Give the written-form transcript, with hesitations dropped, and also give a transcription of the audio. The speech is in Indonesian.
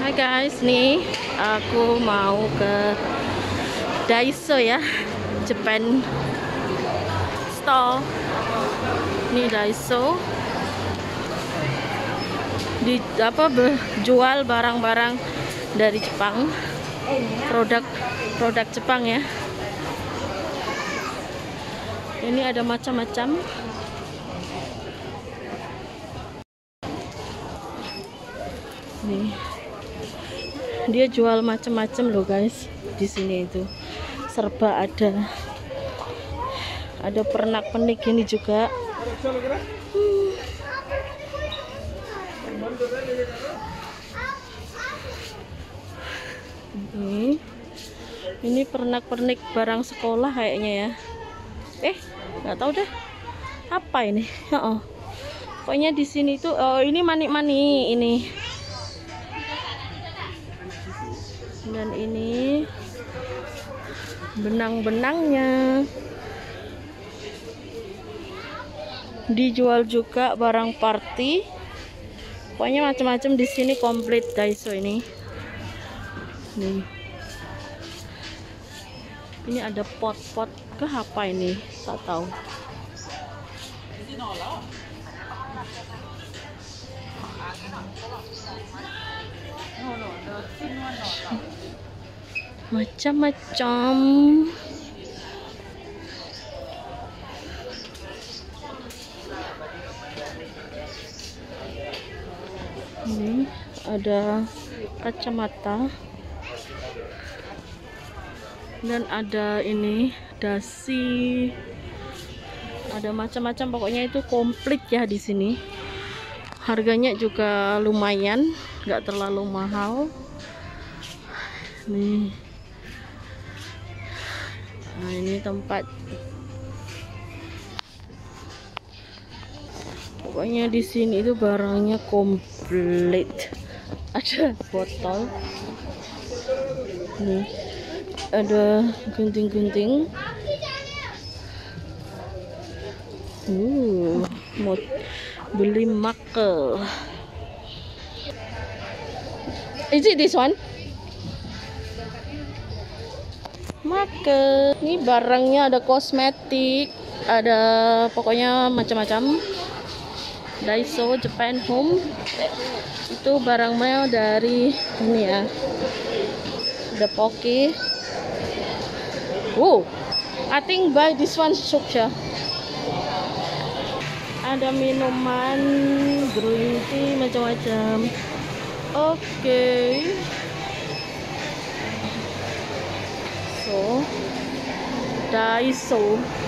Hai guys, nih aku mau ke Daiso ya, Japan Store. Ini Daiso di jual barang-barang dari Jepang, produk Jepang ya. Ini ada macam-macam. Nih, dia jual macam-macam loh guys. Di sini itu serba ada. Ada pernak-pernik ini juga. Ini pernak-pernik barang sekolah kayaknya ya. Nggak tahu deh apa ini. Pokoknya di sini tuh, ini manik-manik ini. Dan ini benang-benangnya. Dijual juga barang party. Pokoknya macam-macam di sini, komplit Daiso ini. Nih. Ini ada pot-pot ke apa ini? Tak tahu. Macam-macam. Ini ada kacamata. Dan ada ini dasi. Ada macam-macam, pokoknya itu komplit ya di sini. Harganya juga lumayan, nggak terlalu mahal. Nih. Nah, ini tempat. Pokoknya di sini itu barangnya komplit. Ada botol. Nih. Ada gunting-gunting. Mau beli makel. Is it this one? Makel. Ini barangnya ada kosmetik, ada pokoknya macam-macam. Daiso Japan Home. Itu barangnya dari ini ya. Ada Pocky. I think buy this one shop ya. Ada minuman green tea macam-macam. Oke. So Daiso.